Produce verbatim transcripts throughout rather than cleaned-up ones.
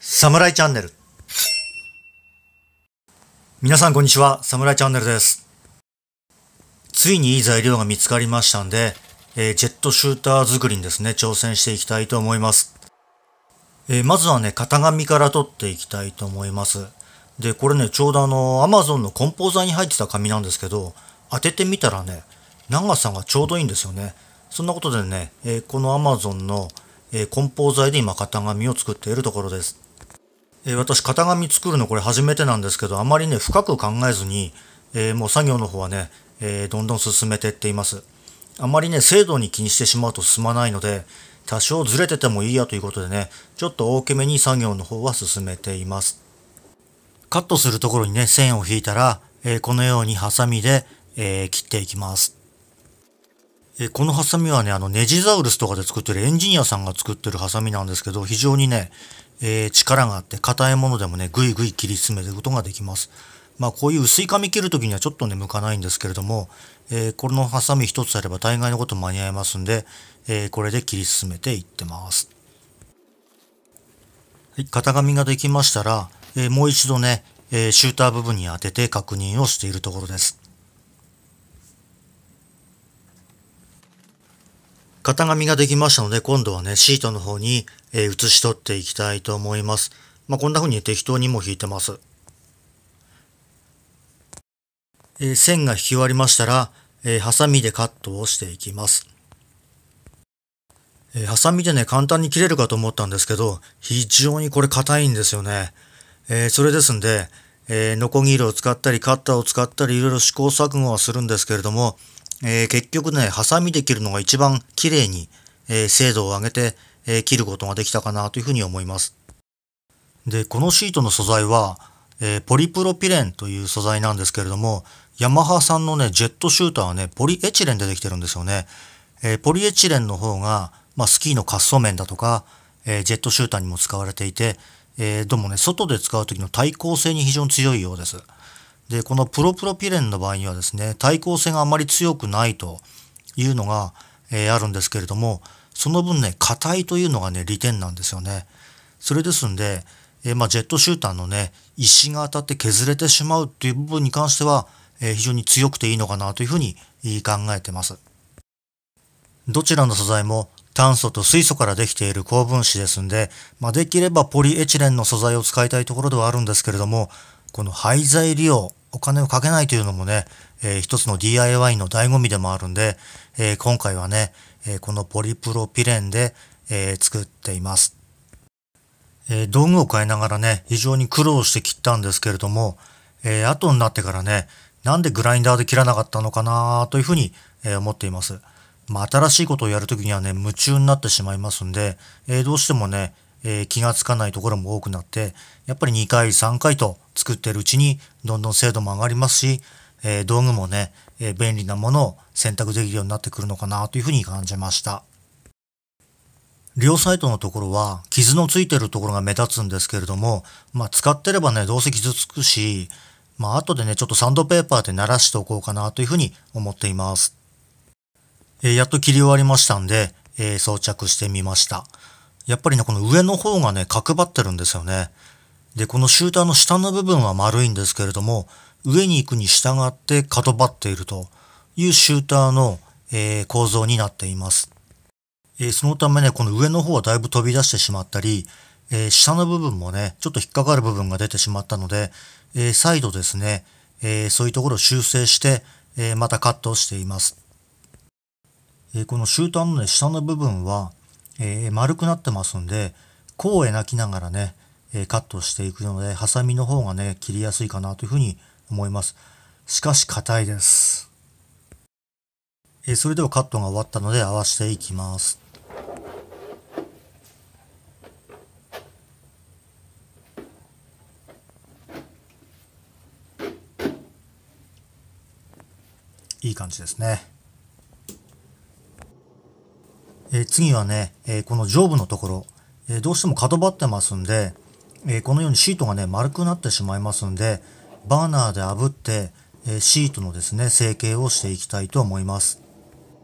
サムライチャンネル。皆さんこんにちは、サムライチャンネルです。ついにいい材料が見つかりましたんで、えー、ジェットシューター作りにですね、挑戦していきたいと思います。えー、まずはね、型紙から取っていきたいと思います。で、これね、ちょうどあの、Amazon の梱包材に入ってた紙なんですけど、当ててみたらね、長さがちょうどいいんですよね。そんなことでね、えー、この Amazon の、えー、梱包材で今型紙を作っているところです。えー、私、型紙作るのこれ初めてなんですけど、あまりね、深く考えずに、えー、もう作業の方はね、えー、どんどん進めていっています。あまりね、精度に気にしてしまうと進まないので、多少ずれててもいいやということでね、ちょっと大きめに作業の方は進めています。カットするところにね、線を引いたら、えー、このようにハサミで、えー、切っていきます。えー、このハサミはね、あのネジザウルスとかで作ってるエンジニアさんが作ってるハサミなんですけど、非常にね、えー、力があって硬いものでもね、ぐいぐい切り詰めることができます。まあこういう薄い紙切るときにはちょっとね、向かないんですけれども、えー、このハサミ一つあれば大概のこと間に合いますんで、えー、これで切り進めていってます。はい、型紙ができましたら、えー、もう一度ね、えー、シューター部分に当てて確認をしているところです。型紙ができましたので、今度はね、シートの方に、えー、移し取っていきたいと思います。まあ、こんな風に適当にも引いてます。えー、線が引き終わりましたら、えー、ハサミでカットをしていきます。えー、ハサミでね、簡単に切れるかと思ったんですけど、非常にこれ硬いんですよね。えー、それですんで、えー、ノコギリを使ったり、カッターを使ったり、いろいろ試行錯誤はするんですけれども、えー、結局ね、ハサミで切るのが一番綺麗に、えー、精度を上げて、えー、切ることができたかなというふうに思います。で、このシートの素材は、えー、ポリプロピレンという素材なんですけれども、ヤマハさんのね、ジェットシューターはね、ポリエチレンでできてるんですよね。えー、ポリエチレンの方が、まあ、スキーの滑走面だとか、えー、ジェットシューターにも使われていて、えー、どうもね、外で使う時の対抗性に非常に強いようです。で、このプロプロピレンの場合にはですね、対抗性があまり強くないというのが、えー、あるんですけれども、その分ね、硬いというのがね、利点なんですよね。それですんで、えー、まあ、ジェットシューターのね、石が当たって削れてしまうっていう部分に関しては、えー、非常に強くていいのかなというふうに考えてます。どちらの素材も炭素と水素からできている高分子ですんで、まあ、できればポリエチレンの素材を使いたいところではあるんですけれども、この廃材利用、お金をかけないというのもね、えー、一つの ディーアイワイ の醍醐味でもあるんで、えー、今回はね、えー、このポリプロピレンで、えー、作っています。えー、道具を変えながらね、非常に苦労して切ったんですけれども、えー、後になってからね、なんでグラインダーで切らなかったのかなというふうに、えー、思っています。まあ、新しいことをやるときにはね、夢中になってしまいますんで、えー、どうしてもね、えー、気がつかないところも多くなって、やっぱりにかい、さんかいと作っているうちに、どんどん精度も上がりますし、えー、道具もね、えー、便利なものを選択できるようになってくるのかなというふうに感じました。両サイドのところは傷のついているところが目立つんですけれども、まあ、使ってればね、どうせ傷つくし、まあ、後でね、ちょっとサンドペーパーで慣らしておこうかなというふうに思っています。えー、やっと切り終わりましたんで、えー、装着してみました。やっぱりね、この上の方がね、角張ってるんですよね。で、このシューターの下の部分は丸いんですけれども、上に行くに従って角張っているというシューターの、えー、構造になっています。えー、そのためね、この上の方はだいぶ飛び出してしまったり、えー、下の部分もね、ちょっと引っかかる部分が出てしまったので、えー、再度ですね、えー、そういうところを修正して、えー、またカットをしています。えー、このシューターのね、下の部分は、えー、丸くなってますんで、こう描きながらね、えー、カットしていくので、ハサミの方がね、切りやすいかなというふうに思います。しかし硬いです。えー、それではカットが終わったので合わせていきます。いい感じですね。えー、次はね、えー、この上部のところ、えー、どうしても角張ってますんで、えー、このようにシートがね、丸くなってしまいますんで、バーナーで炙って、えー、シートのですね、成形をしていきたいと思います。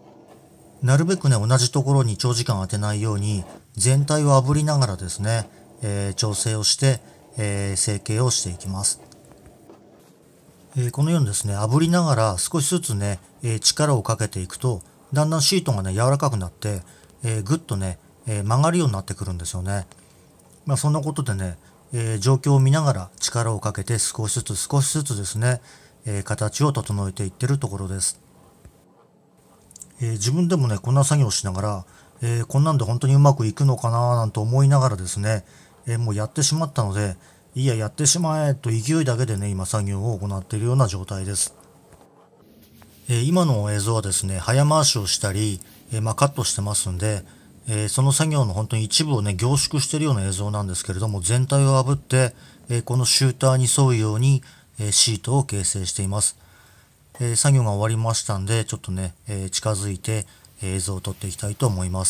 なるべくね、同じところに長時間当てないように、全体を炙りながらですね、 えー、調整をして、えー、成形をしていきます。えー、このようにですね、炙りながら少しずつね、えー、力をかけていくと、だんだんシートがね、柔らかくなって、えー、ぐっとね、えー、曲がるようになってくるんですよね。まあ、そんなことでね、えー、状況を見ながら力をかけて少しずつ少しずつですね、えー、形を整えていってるところです。えー、自分でもね、こんな作業をしながら、えー、こんなんで本当にうまくいくのかななんて思いながらですね、えー、もうやってしまったので、いや、やってしまえと勢いだけでね、今作業を行っているような状態です。えー、今の映像はですね、早回しをしたり、えー、まあ、カットしてますんで、えー、その作業の本当に一部をね、凝縮しているような映像なんですけれども、全体を炙って、えー、このシューターに沿うように、えー、シートを形成しています。えー、作業が終わりましたんで、ちょっとね、えー、近づいて映像を撮っていきたいと思います。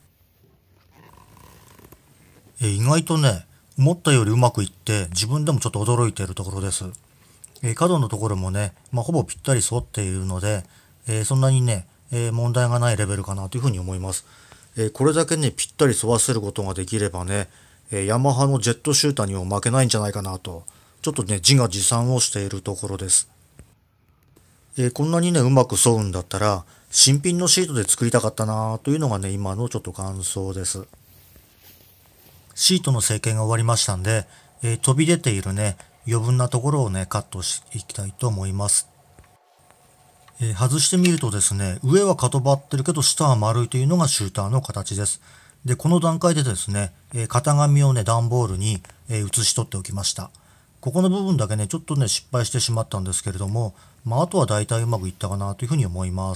えー、意外とね、思ったよりうまくいって、自分でもちょっと驚いているところです。えー、角のところもね、まあ、ほぼぴったり沿っているので、えー、そんなにね、えー、問題がないレベルかなというふうに思います。えー、これだけね、ぴったり沿わせることができればね、えー、ヤマハのジェットシューターにも負けないんじゃないかなと、ちょっとね、自画自賛をしているところです。えー、こんなにね、うまく沿うんだったら、新品のシートで作りたかったなというのがね、今のちょっと感想です。シートの成形が終わりましたんで、えー、飛び出ているね、余分なところをね、カットしていきたいと思います。えー、外してみるとですね、上は角張ってるけど下は丸いというのがシューターの形です。で、この段階でですね、えー、型紙をね、段ボールに、えー、写し取っておきました。ここの部分だけね、ちょっとね、失敗してしまったんですけれども、まあ、あとは大体うまくいったかなというふうに思います。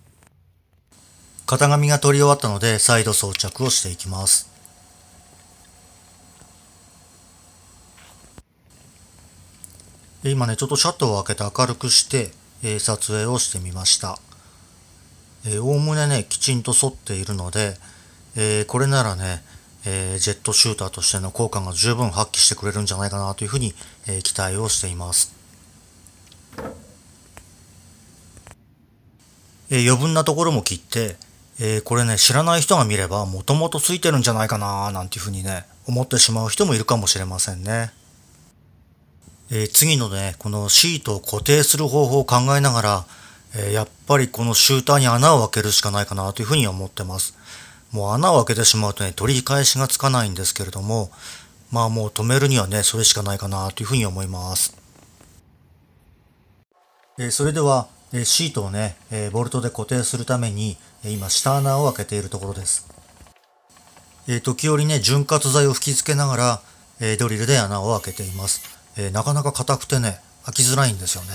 型紙が取り終わったので、再度装着をしていきます。今ね、ちょっとシャッターを開けて明るくして、えー、撮影をしてみました。おおむねね、きちんと沿っているので、えー、これならね、えー、ジェットシューターとしての効果が十分発揮してくれるんじゃないかなというふうに、えー、期待をしています。えー、余分なところも切って、えー、これね、知らない人が見ればもともとついてるんじゃないかななんていうふうにね、思ってしまう人もいるかもしれませんね。えー、次のね、このシートを固定する方法を考えながら、えー、やっぱりこのシューターに穴を開けるしかないかなというふうに思ってます。もう穴を開けてしまうとね、取り返しがつかないんですけれども、まあもう止めるにはね、それしかないかなというふうに思います。えー、それでは、えー、シートをね、えー、ボルトで固定するために、えー、今下穴を開けているところです。えー、時折ね、潤滑剤を吹き付けながら、えー、ドリルで穴を開けています。えー、なかなか硬くてね、開きづらいんですよね。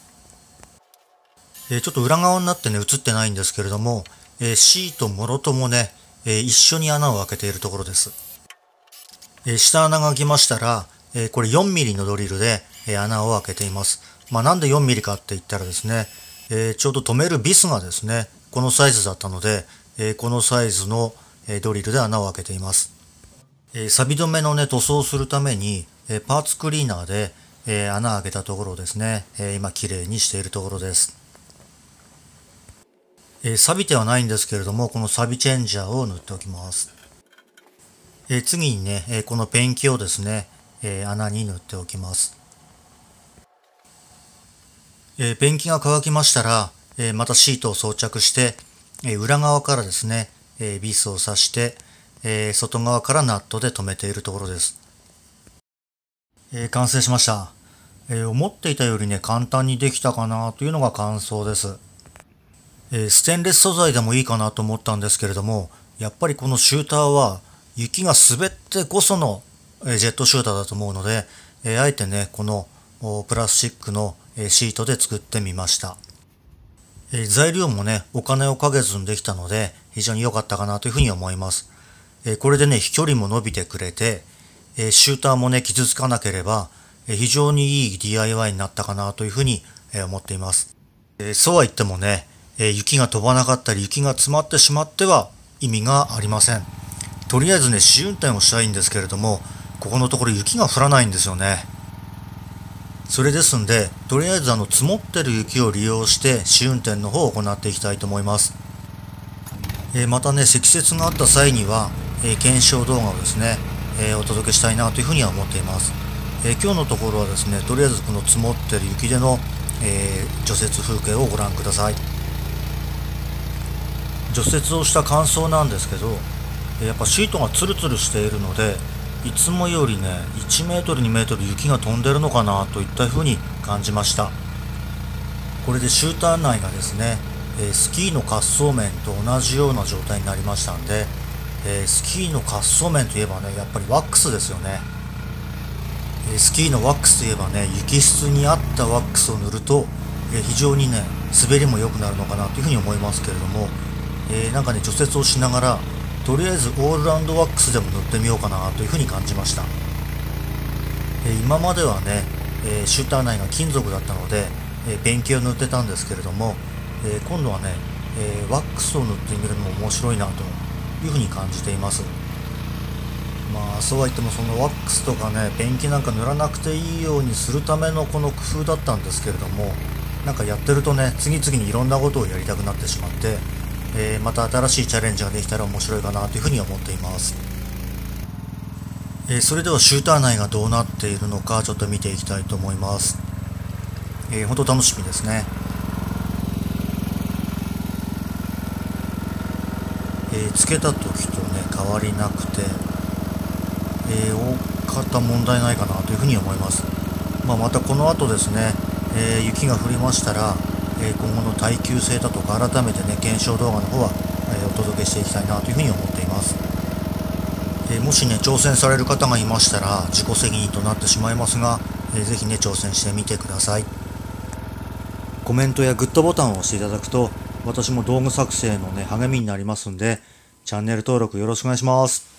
えー、ちょっと裏側になってね、映ってないんですけれども、えー、シートもろともね、えー、一緒に穴を開けているところです。えー、下穴が開きましたら、えー、これよんミリのドリルで、えー、穴を開けています。まあなんでよんミリかって言ったらですね、えー、ちょうど止めるビスがですね、このサイズだったので、えー、このサイズの、えー、ドリルで穴を開けています。えー、錆止めのね、塗装をするために、えー、パーツクリーナーで、えー、穴を開けたところをですね、えー、今きれいにしているところです。えー、錆びてはないんですけれども、この錆チェンジャーを塗っておきます。えー、次にね、えー、このペンキをですね、えー、穴に塗っておきます。えー、ペンキが乾きましたら、えー、またシートを装着して、えー、裏側からですね、えー、ビスを刺して、えー、外側からナットで留めているところです。えー、完成しました。えー、思っていたよりね、簡単にできたかなというのが感想です。えー、ステンレス素材でもいいかなと思ったんですけれども、やっぱりこのシューターは雪が滑ってこその、えー、ジェットシューターだと思うので、えー、あえてね、このプラスチックのシートで作ってみました。えー、材料もね、お金をかけずにできたので、非常に良かったかなというふうに思います。えー、これでね、飛距離も伸びてくれて、えー、シューターもね、傷つかなければ、えー、非常にいい ディーアイワイ になったかなというふうに、えー、思っています。えー、そうは言ってもね、えー、雪が飛ばなかったり、雪が詰まってしまっては意味がありません。とりあえずね、試運転をしたいんですけれども、ここのところ雪が降らないんですよね。それですんで、とりあえずあの積もってる雪を利用して試運転の方を行っていきたいと思います。えー、またね、積雪があった際には、えー、検証動画をですね、 えー、お届けしたいなというふうには思っています。えー、今日のところはですね、とりあえずこの積もってる雪での、えー、除雪風景をご覧ください。除雪をした感想なんですけど、やっぱシートがツルツルしているので、いつもよりねいちメートルにメートル雪が飛んでるのかなといったふうに感じました。これでシューター内がですね、えー、スキーの滑走面と同じような状態になりましたんで、えー、スキーの滑走面といえばねやっぱりワックスですよね。えー、スキーのワックスといえばね、雪質に合ったワックスを塗ると、えー、非常にね滑りも良くなるのかなというふうに思いますけれども、えー、なんかね除雪をしながらとりあえずオールラウンドワックスでも塗ってみようかなというふうに感じました。えー、今まではね、えー、シューター内が金属だったので、えー、ペンキを塗ってたんですけれども、えー、今度はね、えー、ワックスを塗ってみるのも面白いなというふうに感じています。まあそうは言ってもそのワックスとかねペンキなんか塗らなくていいようにするためのこの工夫だったんですけれども、なんかやってるとね次々にいろんなことをやりたくなってしまって、えー、また新しいチャレンジができたら面白いかなというふうに思っています。えー、それではシューター内がどうなっているのかちょっと見ていきたいと思います。えー、本当楽しみですね。えー、つけた時とね変わりなくて、えー、大方問題ないかなというふうに思います。まあ、またこの後ですね、えー、雪が降りましたら、えー、今後の耐久性だとか改めてね検証動画の方は、えー、お届けしていきたいなというふうに思っています。えー、もしね挑戦される方がいましたら自己責任となってしまいますが、えー、ぜひね挑戦してみてください。コメントやグッドボタンを押していただくと私も動画作成のね励みになりますんで、チャンネル登録よろしくお願いします。